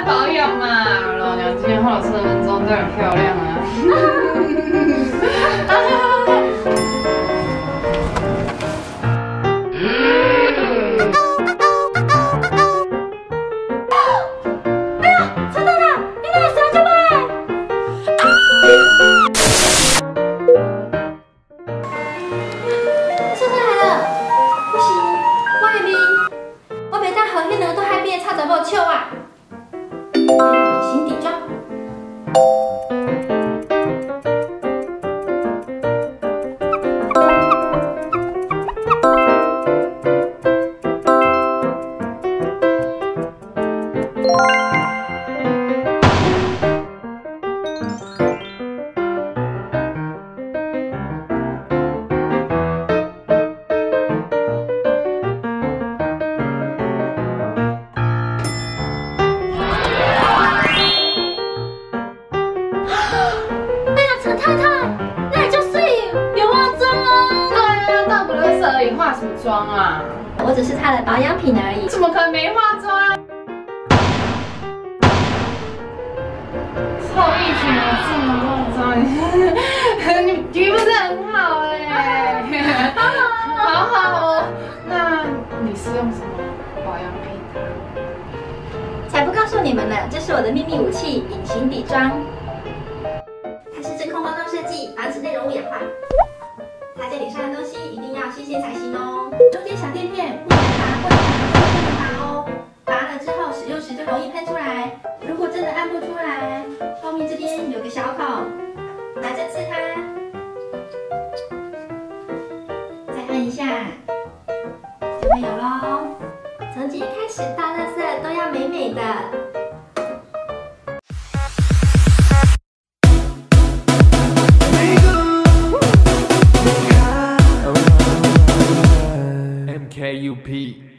保养嘛。老娘今天化了身份证，当然漂亮啊。 心底妆。 化什么妆啊？ 我只是擦了保养品而已。 怎么可能没化妆？臭一群啊，这么化妆，你皮肤真的很好哎，好好哦。那你是用什么保养品的？ 才不告诉你们呢，这是我的秘密武器——隐形底妆。它是真空包装设计，防止内容物氧化。擦在脸上的东西一定要新鲜才行哦。中间小垫片不能拔，或者不能拔哦。拔了之后使用时就容易喷出来。如果真的按不出来，后面这边有个小孔，拿针刺它，再按一下，就会有咯。从今天开始，倒垃圾都要美美的。 KUP